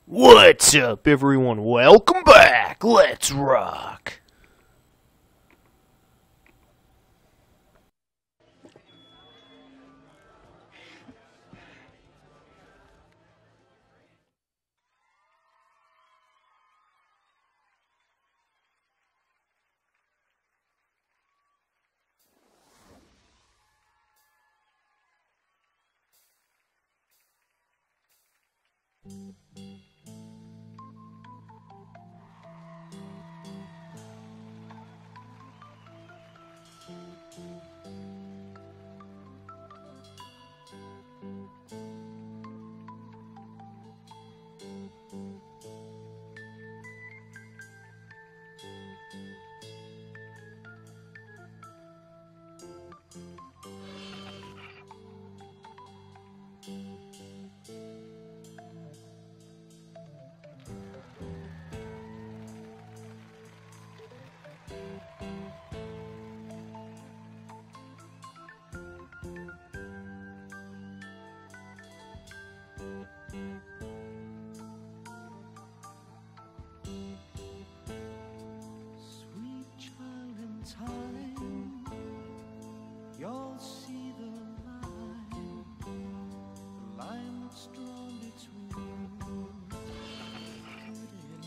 What's up, everyone? Welcome back. Let's rock. You'll see the line that's drawn between good and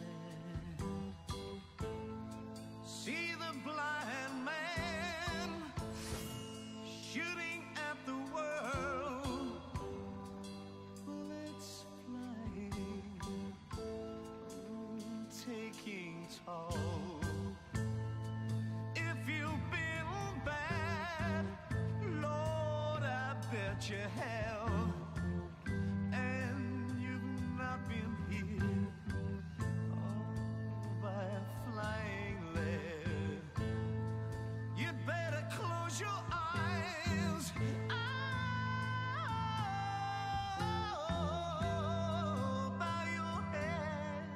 bad. See the blind man shooting at the world, bullets flying, taking toll. You have, and you've not been hit by a flying lead. You'd better close your eyes. Bow your head.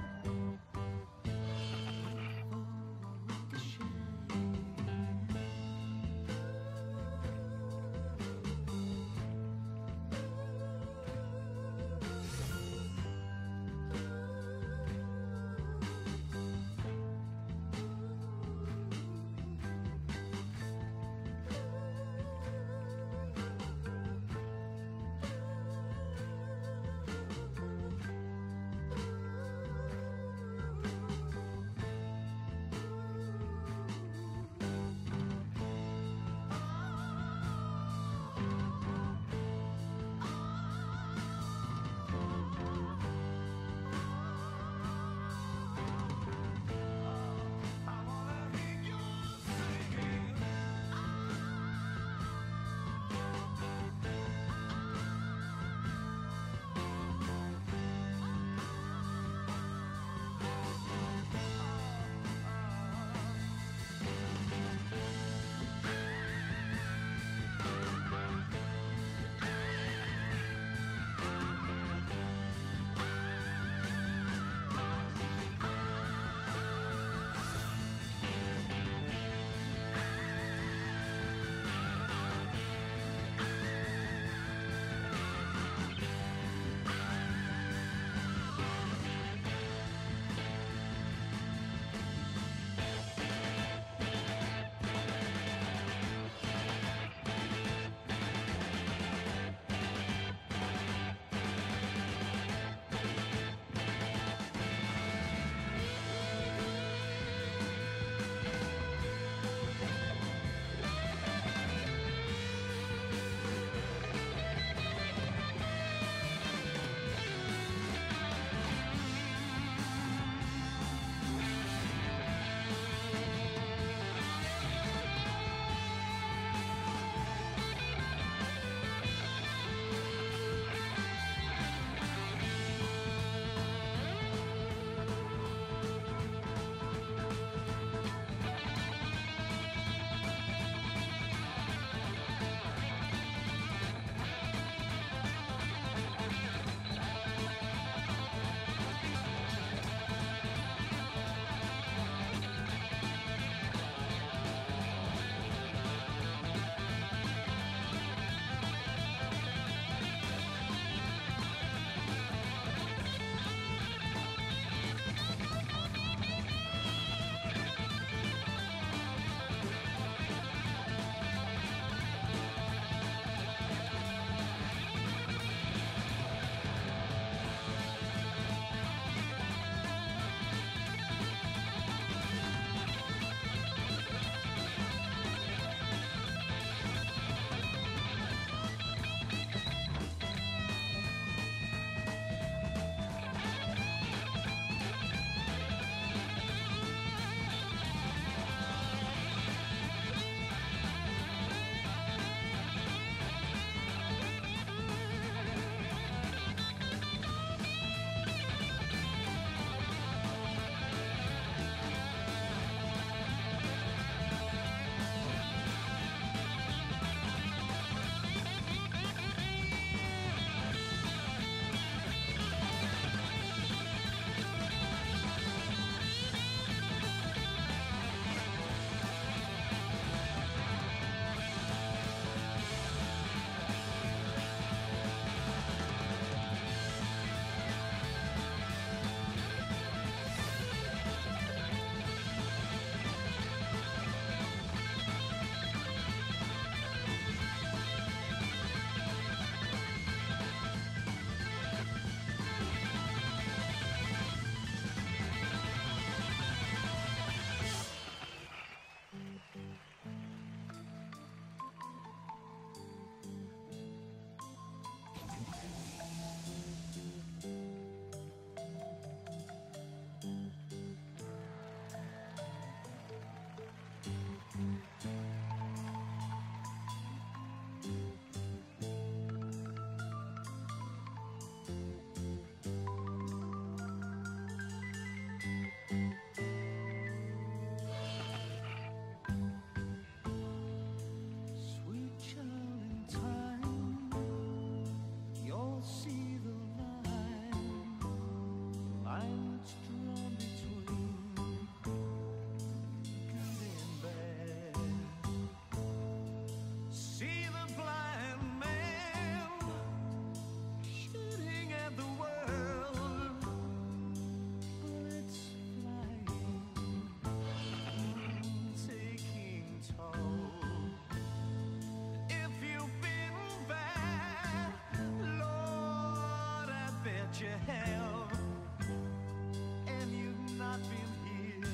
bet you have. And you've not been here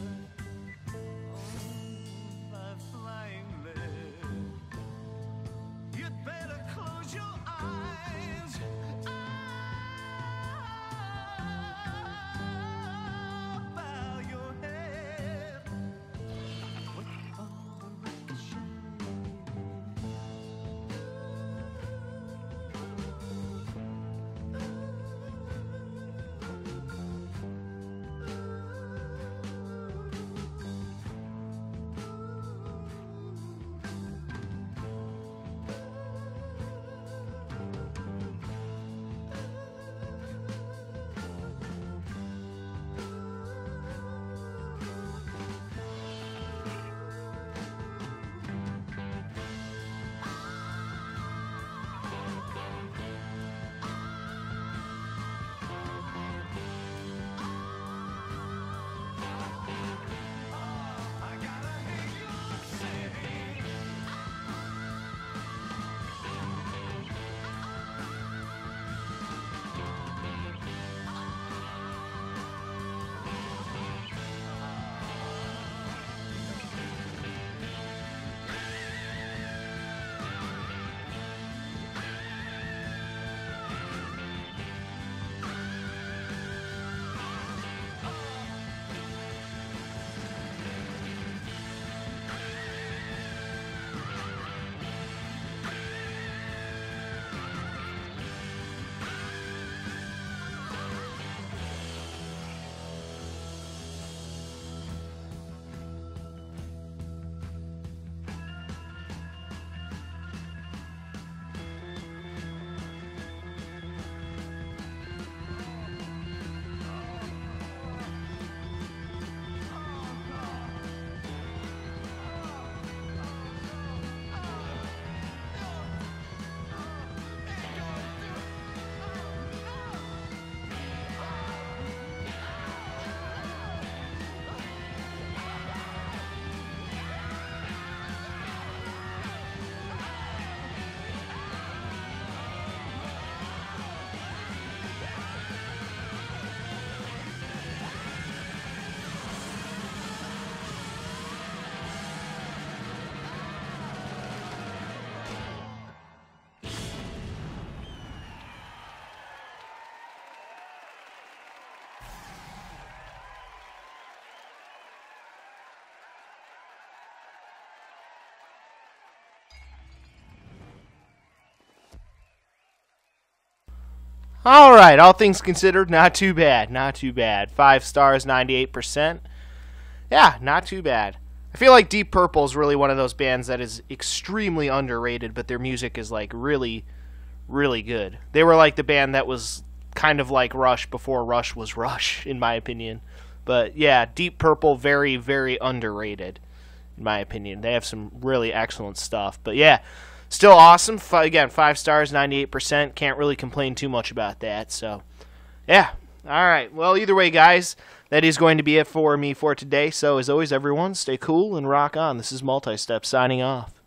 on my flying lead. You'd better close your eyes. Bow your head. What are the Alright, all things considered, not too bad. Not too bad. 5 stars, 98%. Yeah, not too bad. I feel like Deep Purple is really one of those bands that is extremely underrated, but their music is like really, really good. They were like the band that was kind of like Rush before Rush was Rush, in my opinion. But yeah, Deep Purple, very, very underrated, in my opinion. They have some really excellent stuff. But yeah, still awesome. Again, 5 stars, 98%. Can't really complain too much about that. So, yeah. All right. Well, either way, guys, that is going to be it for me for today. So, as always, everyone, stay cool and rock on. This is Multi-Step signing off.